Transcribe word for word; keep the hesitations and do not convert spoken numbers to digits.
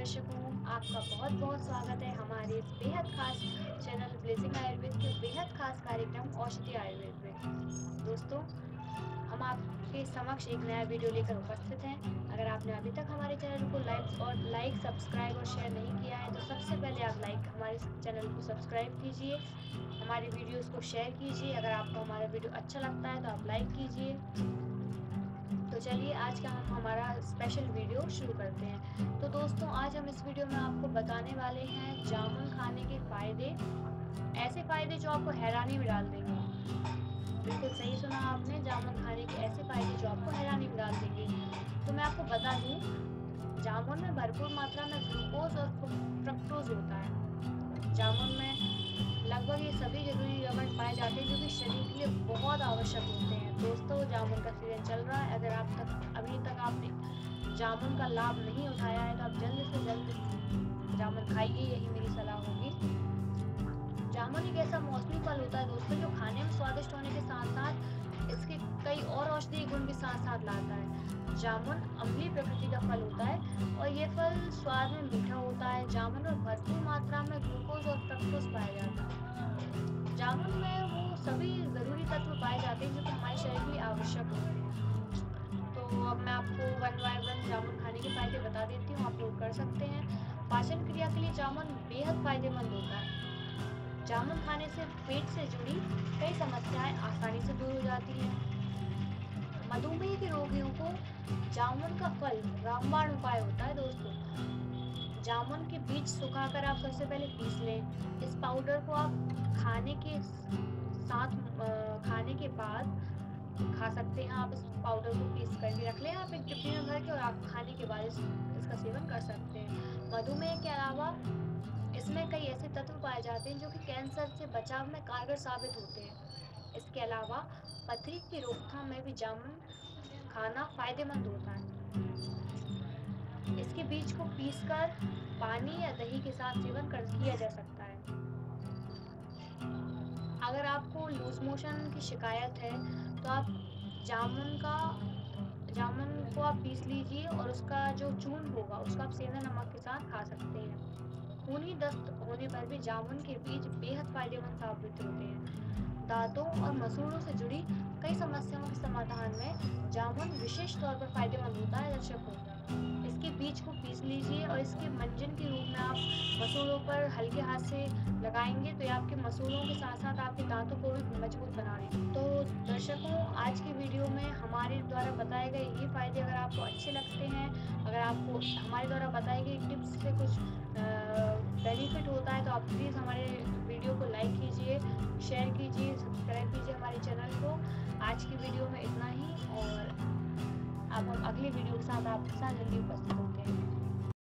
दर्शकों, आपका बहुत बहुत स्वागत है हमारे इस बेहद खास चैनल ब्लेजिंग आयुर्वेद के बेहद खास कार्यक्रम औषधि आयुर्वेद में। दोस्तों, हम आपके समक्ष एक नया वीडियो लेकर उपस्थित हैं। अगर आपने अभी तक हमारे चैनल को लाइक और लाइक सब्सक्राइब और शेयर नहीं किया है तो सबसे पहले आप लाइक हमारे चैनल को सब्सक्राइब कीजिए, हमारे वीडियोस को शेयर कीजिए। अगर आपको हमारा वीडियो अच्छा लगता है तो आप लाइक कीजिए। तो चलिए आज का हम हमारा स्पेशल वीडियो शुरू करते हैं। तो दोस्तों, आज हम इस वीडियो में आपको बताने वाले हैं जामुन खाने के फ़ायदे, ऐसे फ़ायदे जो आपको हैरानी में डाल देंगे। बिल्कुल सही सुना आपने, जामुन खाने के ऐसे फ़ायदे जो आपको हैरानी में डाल देंगे। तो मैं आपको बता दूं, जामुन में भरपूर मात्रा में ग्लूकोज और फ्रक्टोज होता है। जामुन में लगभग ये सभी जरूरी लवण पाए जाते हैं जो कि शरीर के लिए बहुत आवश्यक होते हैं। दोस्तों, जामुन का सीजन चल रहा है। अगर आप तक अभी तक आपने जामुन का लाभ नहीं उठाया है तो आप जल्द से जल्द जामुन खाइए, यही मेरी सलाह होगी। जामुन एक ऐसा मौसमी फल होता है दोस्तों जो खाने में स्वादिष्ट होने के साथ साथ इसके कई और औषधीय गुण भी साथ साथ लाता है। जामुन अम्लीय प्रकृति का फल होता है और ये फल स्वाद में मीठा होता है। जामुन में भरपूर मात्रा में ग्लूकोज और फ्रक्टोज पाया जाता है। जामुन में वो सभी जरूरी तत्व पाए जाते हैं जो कि हमारे शरीर के लिए आवश्यक होते हैं। तो अब मैं आपको वन बाय वन जामुन खाने के फायदे बता देती हूँ, आप नोट कर सकते हैं। पाचन क्रिया के लिए जामुन बेहद फायदेमंद होता है। जामुन खाने से पेट से जुड़ी कई समस्याएं आसानी से दूर हो जाती हैं। मधुमेह के रोगियों को जामुन का फल रामबाण उपाय होता है दोस्तों। जामुन के बीज सुखाकर आप सबसे पहले पीस लें। इस पाउडर को आप खाने के साथ खाने के बाद खा सकते हैं। आप इस पाउडर को पीस करके रख लें, आप एक डिब्बी में भर के, और आप खाने के बाद इस, इसका सेवन कर सकते हैं। मधुमेह के अलावा इसमें कई ऐसे तत्व पाए जाते हैं जो कि कैंसर से बचाव में कारगर साबित होते हैं। इसके अलावा पथरी की रोकथाम में भी जामुन खाना फायदेमंद होता है। इसके बीज को पीसकर पानी या दही के साथ सेवन कर किया जा सकता है। अगर आपको लूज मोशन की शिकायत है तो आप जामुन का जामुन को आप पीस लीजिए और उसका जो चूर्ण होगा उसका आप सेंधा नमक के साथ खा सकते हैं। खूनी दस्त होने पर भी जामुन के बीज बेहद फायदेमंद साबित होते हैं। दांतों और मसूड़ों से जुड़ी कई समस्याओं के समाधान में जामुन विशेष तौर पर फायदेमंद होता है दर्शकों। इसके बीज को पीस लीजिए और इसके मंजन के रूप में आप मसूड़ों पर हल्के हाथ से लगाएंगे तो ये आपके मसूड़ों के साथ साथ आपके दांतों को भी मजबूत बनाएंगे। तो दर्शकों, आज की वीडियो में हमारे द्वारा बताए गए ये फायदे अगर आपको अच्छे लगते हैं, अगर आपको हमारे द्वारा बताई गई टिप्स से कुछ बेनिफिट होता है तो आप प्लीज़ हमारे वीडियो को लाइक कीजिए, शेयर कीजिए, सब्सक्राइब कीजिए हमारे चैनल को। आज की वीडियो में इतना ही, और अब हम अगली वीडियो के साथ आपके साथ जल्दी उपस्थित होते हैं।